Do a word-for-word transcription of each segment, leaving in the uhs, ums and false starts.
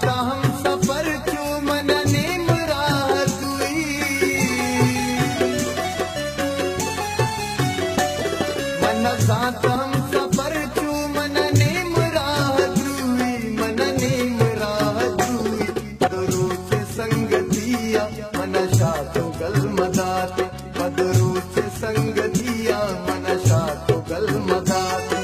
जाता हम सफर चू मन नेम राह दुई मन जाता हम सफर चू मन नेम राह दुई मन नेम राह दुई बदरू से संगतिया मन शातो गल मदाते बदरू से संगतिया मन शातो गल मदाते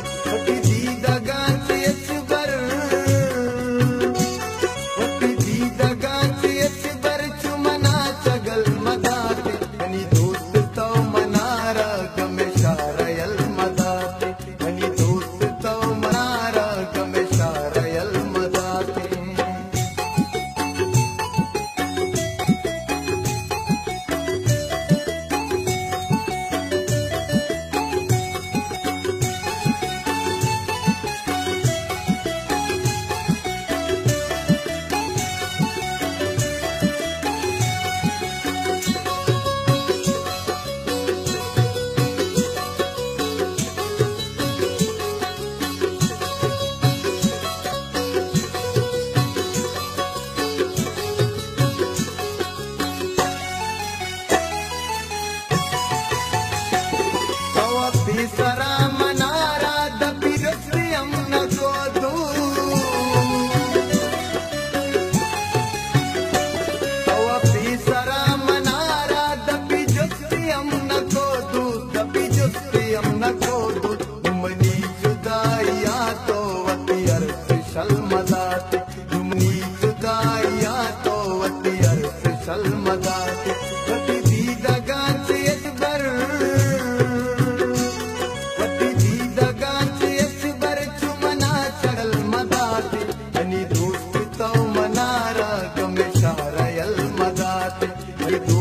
तीसरा मनारा दबी रुस्तियम न को दू तो तीसरा मनारा दबी जुस्तियम न को दू दबी जुस्तियम न को दू तुमनी जुदाइया तो वती अर्थ शल मदाते तुमनी जुदाइया तो वती अर्थ शल मदाते वती दीदगा से अजबर मनारा गमे शारयल मदाते